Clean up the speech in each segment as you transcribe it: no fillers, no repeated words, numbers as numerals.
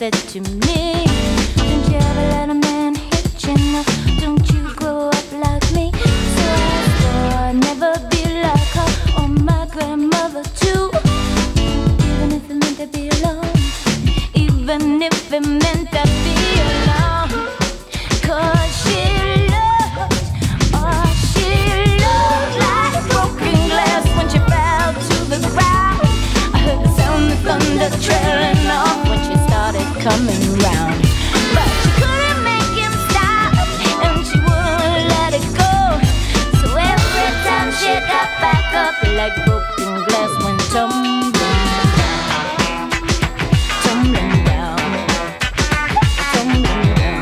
said to me, don't you ever let a man hit you, no, don't you grow up like me. So I swore I'd never be like her or my grandmother too. Even if it meant to be alone, even if it meant to be alone. 'Cause she looked, oh she looked like broken glass when she fell to the ground. I heard the sound of thunder trailing off when she started coming round. But she couldn't make him stop, and she wouldn't let it go. So every time she got back up, like broken glass went tumbling down, tumbling down, tumbling down.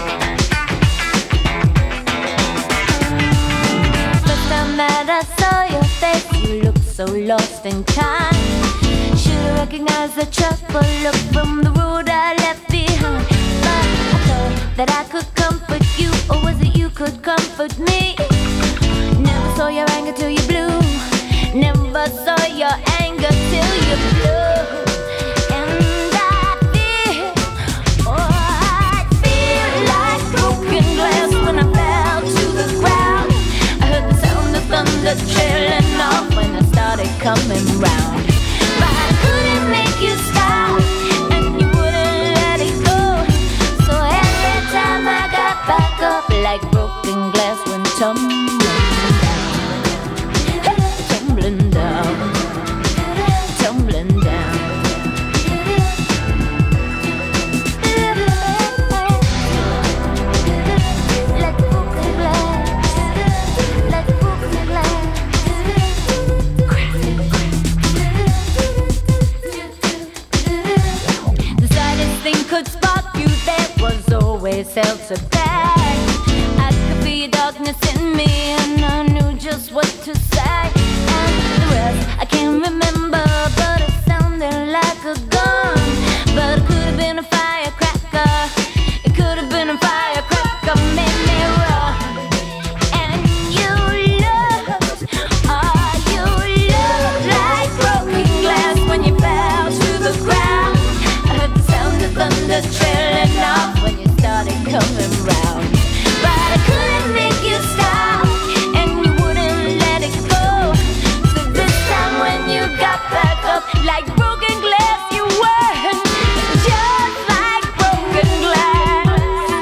First time that I saw your face, you looked so lost in time. Should've recognized the trouble look from the road I left behind. But I thought that I could comfort you, or was it you could comfort me? Never saw your anger till you blew, never saw your anger till you blew. And I feel, oh I feel like broken glass when I fell to the ground. I heard the sound of thunder trailing off when I started coming round. But I couldn't make you stop, and you wouldn't let it go. So every time I got back up, like broken glass went tumbling down, tumbling down, tumbling down. Like broken glass, like broken glass. The slightest thing could spark you, there was always held to back. I could be darkness in me, and I knew just what to say. And the rest I can't remember, but it sounded like a gun. But it could have been a firecracker, it could have been a firecracker, made me run. And you looked, oh you looked like broken glass when you fell to the ground. I heard the sound of thunder trailing off when you started coming round. But I couldn't make you stop, and you wouldn't let it go. So this time when you got back up, like broken glass you were, just like broken glass,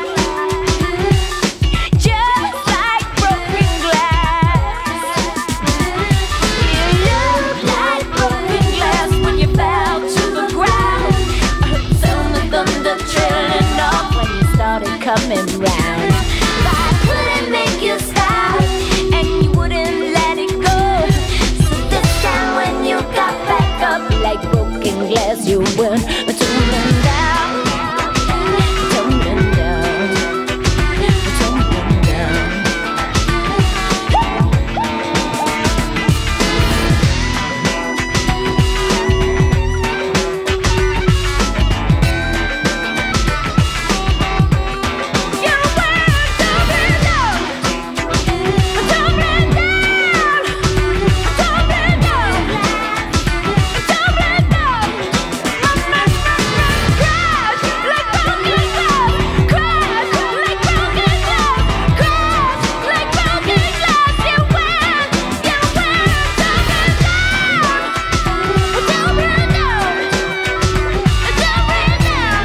just like broken glass. You looked like broken glass when you fell to the ground. I heard the sound of thunder trailing off when you started coming round. But I couldn't make you stop, and you wouldn't let it go. So this time when you got back up, like broken glass you went tumbling down, tumbling down, tumbling down. You went tumbling down, tumbling down, tumbling down, tumbling down. Crash like broken glass, crash like broken glass, crash like broken glass. You went tumbling down, tumbling down, tumbling down.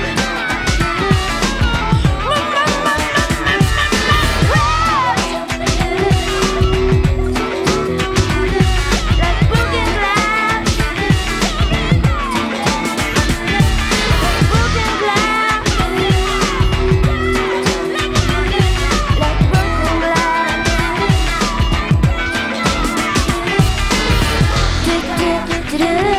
Like broken glass.